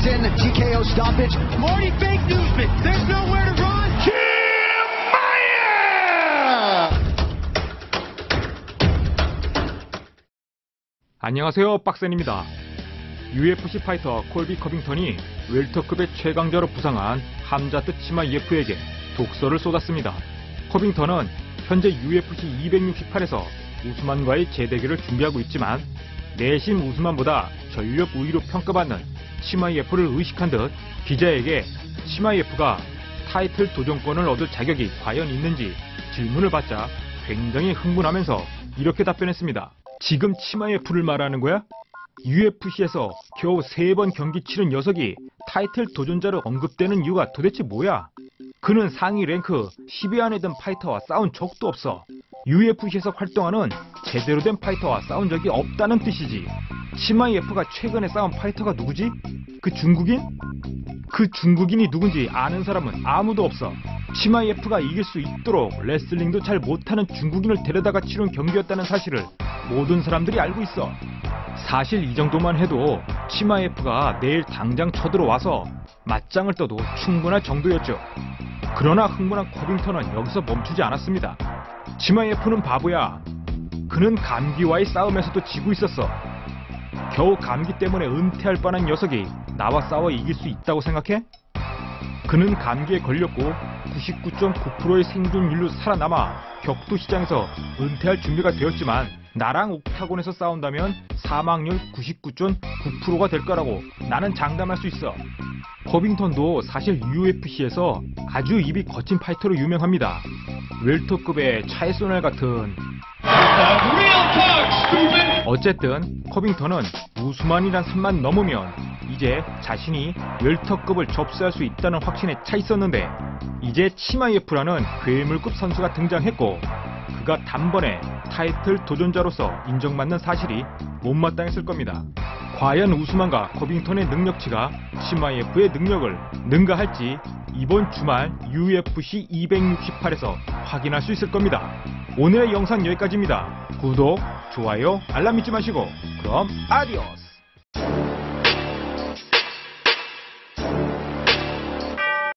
in the TKO stoppage. Marty fake newsman. There's nowhere to run. 안녕하세요, 박센입니다. UFC 파이터 콜비 커빙턴이 웰터급의 최강자로 부상한 함자트 치마이에프에게 독서를 쏟았습니다. 커빙턴은 현재 UFC 268에서 우스만과의 재대결을 준비하고 있지만 내심 우스만보다 전력 우위로 평가받는 치마이에프를 의식한 듯 기자에게 치마이에프가 타이틀 도전권을 얻을 자격이 과연 있는지 질문을 받자 굉장히 흥분하면서 이렇게 답변했습니다. 지금 치마이에프를 말하는 거야? UFC에서 겨우 3번 경기 치른 녀석이 타이틀 도전자로 언급되는 이유가 도대체 뭐야? 그는 상위 랭크 10위 안에 든 파이터와 싸운 적도 없어. UFC에서 활동하는 제대로 된 파이터와 싸운 적이 없다는 뜻이지. 치마이에프가 최근에 싸운 파이터가 누구지? 그 중국인? 그 중국인이 누군지 아는 사람은 아무도 없어. 치마이에프가 이길 수 있도록 레슬링도 잘 못하는 중국인을 데려다가 치른 경기였다는 사실을 모든 사람들이 알고 있어. 사실 이 정도만 해도 치마이에프가 내일 당장 쳐들어와서 맞짱을 떠도 충분할 정도였죠. 그러나 흥분한 커빙턴은 여기서 멈추지 않았습니다. 치마이에프는 바보야. 그는 감기와의 싸움에서도 지고 있었어. 겨우 감기 때문에 은퇴할 뻔한 녀석이 나와 싸워 이길 수 있다고 생각해? 그는 감기에 걸렸고 99.9%의 생존율로 살아남아 격투 시장에서 은퇴할 준비가 되었지만 나랑 옥타곤에서 싸운다면 사망률 99.9%가 될 거라고 나는 장담할 수 있어. 커빙턴도 사실 UFC에서 아주 입이 거친 파이터로 유명합니다. 웰터급의 차이소넬 같은. 어쨌든 커빙턴은 우스만이란 선만 넘으면 이제 자신이 웰터급을 접수할 수 있다는 확신에 차 있었는데 이제 치마이에프라는 괴물급 선수가 등장했고 그가 단번에 타이틀 도전자로서 인정받는 사실이 못마땅했을 겁니다. 과연 우스만과 커빙턴의 능력치가 치마이에프의 능력을 능가할지 이번 주말 UFC 268에서 확인할 수 있을 겁니다. 오늘의 영상 여기까지입니다. 구독, 좋아요, 알람 잊지 마시고 그럼 아디오스!